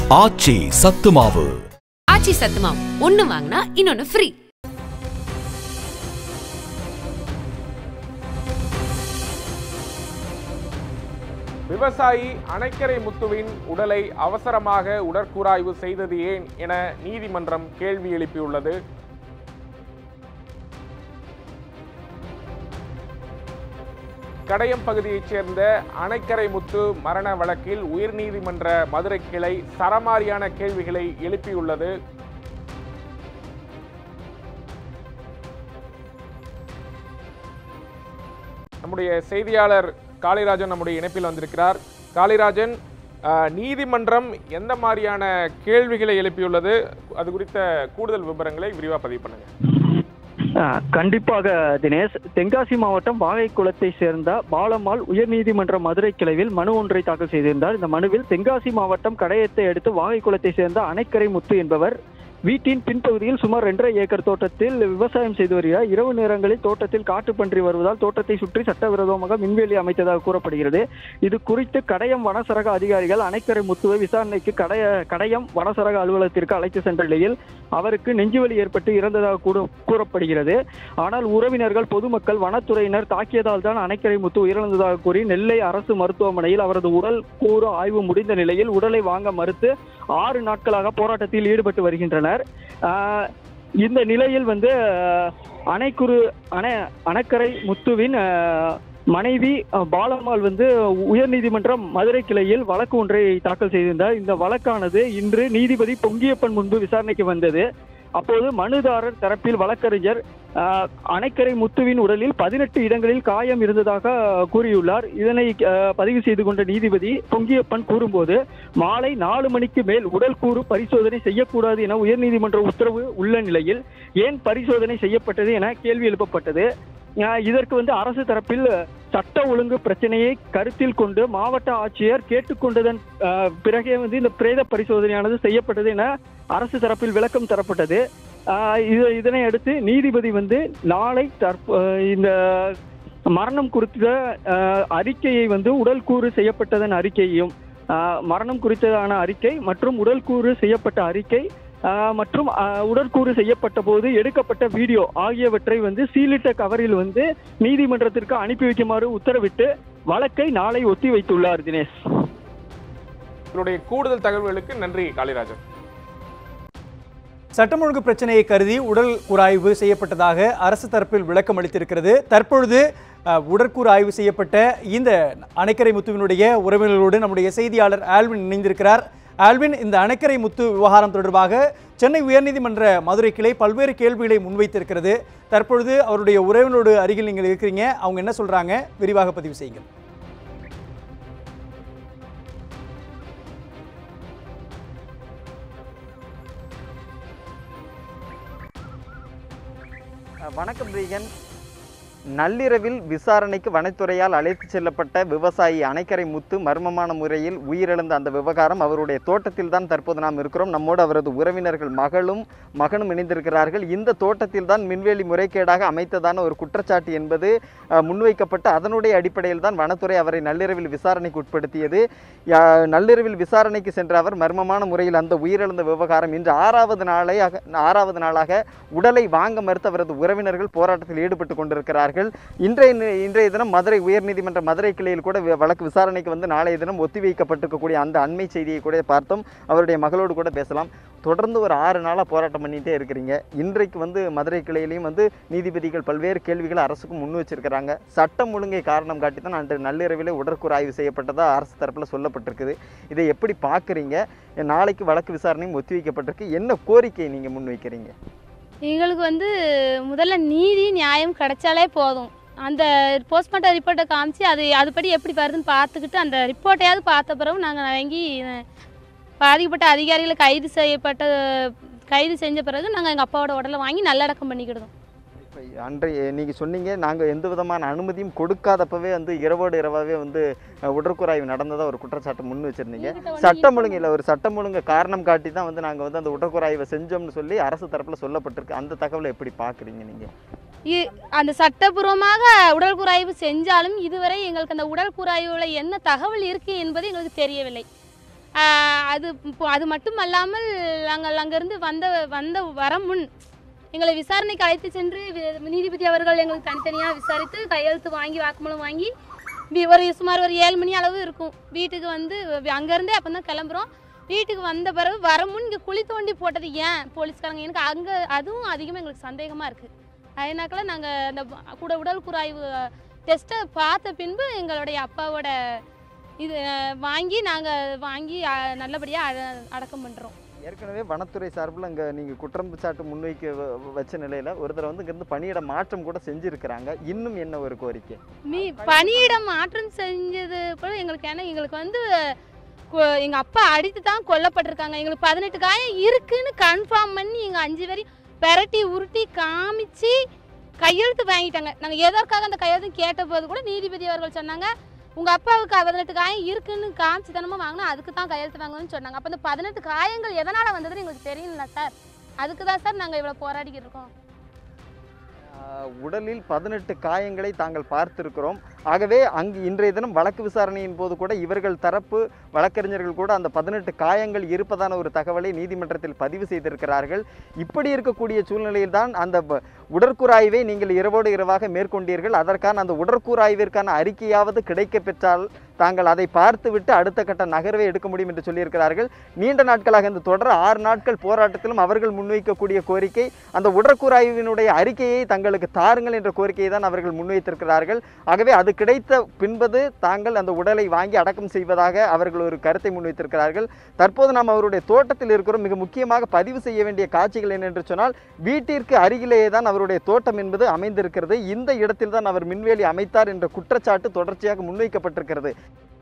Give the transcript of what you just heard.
ஆச்சி சத்து மாவு. ஆச்சி சத்து மாவு ஒன்னு வாங்கினா இன்னொன்னு ஃப்ரீ. விவசாயி அணைக்கரை முத்துவின் உடலை அவசரமாக உடற்கூராய்வு செய்தது ஏன் என நீதிமன்றம் கேள்வி எழுப்பியுள்ளது. கடையம் பகுதியைச் சேர்ந்த அணைக்கரை முத்து மரண வழக்கில் உயர்நீதிமன்ற மதுரை கிளை சரமாரியான கேள்விகளை எழுப்பியுள்ளது. நம்முடைய செய்தியாளர் காளிராஜன் நம்முடைய இணைப்பில் வந்திருக்கிறார். காளிராஜன், நீதிமன்றம் எந்த மாதிரியான கேள்விகளை எழுப்பியுள்ளது, அது குறித்த கூடுதல் விவரங்களை விரிவாக பதிவு பண்ணுங்க. கண்டிப்பாக தினேஷ், தென்காசி மாவட்டம் வாகைக்குளத்தை சேர்ந்த பாலம்மாள் உயர்நீதிமன்ற மதுரை கிளையில் மனு ஒன்றை தாக்கல் செய்திருந்தார். இந்த மனுவில் தென்காசி மாவட்டம் கடையத்தை அடுத்து வாகைக்குளத்தை சேர்ந்த அணைக்கரை முத்து என்பவர் வீட்டின் பின்பகுதியில் சுமார் 2.5 ஏக்கர் தோட்டத்தில் விவசாயம் செய்து வருகிறார். இரவு நேரங்களில் தோட்டத்தில் காட்டுப்பன்றி வருவதால் தோட்டத்தை சுற்றி சட்டவிரோதமாக மின்வேலி அமைத்ததாக கூறப்படுகிறது. இது குறித்து கடையம் வனசரக அதிகாரிகள் அணைக்கரை முத்துவை விசாரணைக்கு கடையம் வனசரக அலுவலகத்திற்கு அழைத்து சென்ற நிலையில் அவருக்கு நெஞ்சுவலி ஏற்பட்டு இறந்ததாக கூறப்படுகிறது. ஆனால் உறவினர்கள், பொதுமக்கள், வனத்துறையினர் தாக்கியதால் தான் அணைக்கரை முத்து உயிரிழந்ததாக கூறி நெல்லை அரசு மருத்துவமனையில் அவரது உடல் கூறு ஆய்வு முடிந்த நிலையில் உடலை வாங்க மறுத்து 6 நாட்களாக போராட்டத்தில் ஈடுபட்டு வருகின்றனர். இந்த நிலையில் அணைக்கரை முத்துவின் மனைவி பாலம்மாள் உயர்நீதிமன்றம் மதுரை கிளையில் வழக்கு ஒன்றை தாக்கல் செய்திருந்தார். இந்த வழக்கானது இன்று நீதிபதி பொங்கியப்பன் முன்பு விசாரணைக்கு வந்தது. அப்போது மனுதாரர் தரப்பில் வழக்கறிஞர் அணைக்கரை முத்துவின் உடலில் 18 இடங்களில் காயம் இருந்ததாக கூறியுள்ளார். இதனை பதிவு செய்து கொண்ட நீதிபதி பொங்கியப்பன் கூறும்போது, மாலை 4 மணிக்கு மேல் உடல் கூறு பரிசோதனை செய்யக்கூடாது என உயர்நீதிமன்ற உத்தரவு உள்ள நிலையில் ஏன் பரிசோதனை செய்யப்பட்டது என கேள்வி எழுப்பப்பட்டது. இதற்கு அரசு தரப்பில் சட்ட ஒழுங்கு பிரச்சனையை கருத்தில் கொண்டு மாவட்ட ஆட்சியர் கேட்டுக்கொண்டதன் பிறகே இந்த பிரேத பரிசோதனையானது செய்யப்பட்டது என அரசு தரப்பில் விளக்கம் தரப்பட்டது. இதனை அடுத்து நீதிபதி நாளை இந்த மரணம் குறித்த அறிக்கையை உடல் கூறு செய்யப்பட்டதன் அறிக்கையையும் மரணம் குறித்ததான அறிக்கை மற்றும் உடல் கூறு செய்யப்பட்ட அறிக்கை மற்றும் உடற்கூறு செய்யப்பட்ட போது எடுக்கப்பட்ட வீடியோ ஆகியவற்றை சீலிட்ட கவரில் நீதிமன்றத்திற்கு அனுப்பி வைக்குமாறு உத்தரவிட்டு வழக்கை நாளை ஒத்தி வைத்துள்ளார். தினேஷ், கூடுதல் தகவல்களுக்கு நன்றி காளிராஜன். சட்டம் ஒழுங்கு பிரச்சனையை கருதி உடல் கூராய்வு செய்யப்பட்டதாக அரசு தரப்பில் விளக்கம் அளித்திருக்கிறது. தற்பொழுது உடற்கூறு ஆய்வு செய்யப்பட்ட இந்த அணைக்கரை முத்துவினுடைய உறவினர்களோடு நம்முடைய செய்தியாளர் ஆல்வின் இணைந்திருக்கிறார். ஆல்வின், இந்த அணைக்கரை முத்து விவகாரம் தொடர்பாக சென்னை உயர்நீதிமன்ற மதுரை கிளை பல்வேறு கேள்விகளை முன்வைத்திருக்கிறது. தற்பொழுது அவருடைய உறவினரோடு அருகில் நீங்கள் இருக்கிறீங்க, அவங்க என்ன சொல்றாங்க, விரிவாக பதிவு செய்யுங்கள். வணக்கம் ரீகன். நள்ளிரவில் விசாரணைக்கு வனத்துறையால் அழைத்து செல்லப்பட்ட விவசாயி அணைக்கரை முத்து மர்மமான முறையில் உயிரிழந்த அந்த விவகாரம் அவருடைய தோட்டத்தில் தான் தற்போது நாம் இருக்கிறோம். நம்மோடு அவரது உறவினர்கள் மகனும் இணைந்திருக்கிறார்கள். இந்த தோட்டத்தில் தான் மின்வேலி முறைகேடாக அமைத்ததான ஒரு குற்றச்சாட்டு என்பது முன்வைக்கப்பட்டு அதனுடைய அடிப்படையில் தான் வனத்துறை அவரை நள்ளிரவில் விசாரணைக்கு உட்படுத்தியது. நள்ளிரவில் விசாரணைக்கு சென்ற அவர் மர்மமான முறையில் அந்த உயிரிழந்த விவகாரம் இன்று 6வது நாளாக உடலை வாங்க மறுத்து அவரது உறவினர்கள் போராட்டத்தில் ஈடுபட்டு கொண்டிருக்கிறார்கள். இன்றைய தினம் மதுரை உயர்நீதிமன்ற மதுரை கிளையில் கூட வழக்கு விசாரணைக்கு நாளைய தினம் ஒத்திவைக்கப்பட்டிருக்கக்கூடிய அந்த அண்மை செய்தியை கூட பார்த்தோம். அவருடைய மகளோடு கூட பேசலாம். தொடர்ந்து ஒரு 6 நாளாக போராட்டம் பண்ணிகிட்டே இருக்கிறீங்க. இன்றைக்கு மதுரை கிளையிலையும் நீதிபதிகள் பல்வேறு கேள்விகளை அரசுக்கும் முன் வச்சிருக்கிறாங்க. சட்டம் ஒழுங்கை காரணம் காட்டி தான் அன்று நள்ளிரவிலே உடற்கூறு ஆய்வு செய்யப்பட்டதாக அரசு தரப்பில் சொல்லப்பட்டிருக்குது. இதை எப்படி பார்க்குறீங்க? நாளைக்கு வழக்கு விசாரணையும் ஒத்திவைக்கப்பட்டிருக்கு. என்ன கோரிக்கையை நீங்கள் முன்வைக்கிறீங்க? எங்களுக்கு முதல்ல நீதி நியாயம் கிடைச்சாலே போதும். அந்த போஸ்ட்மார்ட்டம் ரிப்போர்ட்டை காமிச்சு அதுபடி எப்படி வருதுன்னு பார்த்துக்கிட்டு அந்த ரிப்போர்ட்டையாவது பார்த்த பிறகு நாங்கள் வாங்கி பாதிக்கப்பட்ட அதிகாரிகளை கைது செஞ்ச பிறகு நாங்கள் எங்கள் அப்பாவோட உடலை வாங்கி நல்லடக்கம் பண்ணிக்கிடுதோம். அன்றைய நீங்கள் சொன்னீங்க, நாங்கள் எந்த விதமான அனுமதியும் கொடுக்காதப்பவே இரவோடு இரவாகவே உடற்கூராய்வு நடந்ததாக ஒரு குற்றச்சாட்டு முன் வச்சுருந்தீங்க. சட்டம் ஒழுங்கு இல்லை, ஒரு சட்டம் ஒழுங்கு காரணம் காட்டி தான் நாங்கள் அந்த உடற்கூராய்வை செஞ்சோம்னு சொல்லி அரசு தரப்பில் சொல்லப்பட்டிருக்கு. அந்த தகவலை எப்படி பார்க்குறீங்க நீங்கள்? அந்த சட்டபூர்வமாக உடற்கூராய்வு செஞ்சாலும் இதுவரை எங்களுக்கு அந்த உடற்கூராய்வில் என்ன தகவல் இருக்குது என்பது எங்களுக்கு தெரியவில்லை. அது மட்டும் அல்லாமல் நாங்கள் அங்கேருந்து வர முன் எங்களை விசாரணைக்கு அழைத்து சென்று நீதிபதி அவர்கள் எங்களுக்கு தனித்தனியாக விசாரித்து கையெழுத்து வாங்கி வாக்குமூலம் வாங்கி சுமார் ஒரு 7 மணி அளவு இருக்கும் வீட்டுக்கு வந்து அங்கேருந்தே அப்போ தான் கிளம்புறோம். வீட்டுக்கு வந்த பிறகு வர முன் இங்கே குழி தோண்டி போட்டது ஏன் போலீஸ்காரங்க எனக்கு அங்கே அதுவும் அதிகமாக எங்களுக்கு சந்தேகமாக இருக்குது. அதனாக்கல நாங்கள் அந்த கூட உடல் கூராய்வு டெஸ்ட்டை பார்த்த பின்பு எங்களுடைய அப்பாவோட இது வாங்கி நல்லபடியாக அடக்கம் பண்ணுறோம். ஏற்கனவே வனத்துறை சார்பில் அங்கே நீங்கள் குற்றச்சாட்டு முன்வைக்க வச்ச நிலையில் ஒரு தடவை வந்து இங்கேருந்து பணியிட மாற்றம் கூட செஞ்சுருக்கிறாங்க. இன்னும் என்ன ஒரு கோரிக்கை? பணியிட மாற்றம் செஞ்சது கூட எங்களுக்கு ஏன்னா எங்களுக்கு வந்து எங்கள் அப்பா அடித்து தான் கொல்லப்பட்டிருக்காங்க. எங்களுக்கு 18 காயம் இருக்குன்னு கன்ஃபார்ம் பண்ணி எங்கள் 5 பேரையும் பெரட்டி உருட்டி காமிச்சு கையெழுத்து வாங்கிட்டாங்க. நாங்கள் எதற்காக அந்த கையெழுத்து கேட்டபோது கூட நீதிபதி அவர்கள் சொன்னாங்க, உங்கள் அப்பாவுக்கு 18 காயம் இருக்குன்னு காமிச்சு தனமாக வாங்கினா அதுக்கு தான் கையெழுத்து வாங்கணும்னு சொன்னாங்க. அப்போ அந்த 18 காயங்கள் எதனால் வந்ததுன்னு எங்களுக்கு தெரியல சார். அதுக்கு தான் சார் நாங்கள் இவ்வளோ போராடிக்கிட்டு இருக்கோம். உடலில் 18 காயங்களை தாங்கள் பார்த்திருக்கிறோம். ஆகவே அங்கு இன்றைய தினம் வழக்கு விசாரணையின் போது கூட இவர்கள் தரப்பு வழக்கறிஞர்கள் கூட அந்த 18 காயங்கள் இருப்பதான ஒரு தகவலை நீதிமன்றத்தில் பதிவு செய்திருக்கிறார்கள். இப்படி இருக்கக்கூடிய சூழ்நிலையில் தான் அந்த உடற்கூறாய்வை நீங்கள் இரவோடு இரவாக மேற்கொண்டீர்கள். அதற்கான அந்த உடற்கூறாய்விற்கான அறிக்கையாவது கிடைக்க பெற்றால் தாங்கள் அதை பார்த்துவிட்டு அடுத்த கட்ட நகர்வை எடுக்க முடியும் என்று சொல்லியிருக்கிறார்கள். நீண்ட நாட்களாக இந்த தொடர் 6 நாட்கள் போராட்டத்திலும் அவர்கள் முன்வைக்கக்கூடிய கோரிக்கை அந்த உடற்கூறாய்வினுடைய அறிக்கையை தங்களுக்கு தாருங்கள் என்ற கோரிக்கையை தான் அவர்கள் முன்வைத்திருக்கிறார்கள். ஆகவே அது கிடைத்த பின்பது தாங்கள் அந்த உடலை வாங்கி அடக்கம் செய்வதாக அவர்கள் ஒரு கருத்தை முன்வைத்திருக்கிறார்கள். தற்போது நாம் அவருடைய தோட்டத்தில் இருக்கிறோம். மிக முக்கியமாக பதிவு செய்ய வேண்டிய காட்சிகள் என்னென்று சொன்னால், வீட்டிற்கு அருகிலேயே தான் அவருடைய தோட்டம் என்பது அமைந்திருக்கிறது. இந்த இடத்தில் தான் அவர் மின்வேலி அமைத்தார் என்ற குற்றச்சாட்டு தொடர்ச்சியாக முன்வைக்கப்பட்டிருக்கிறது.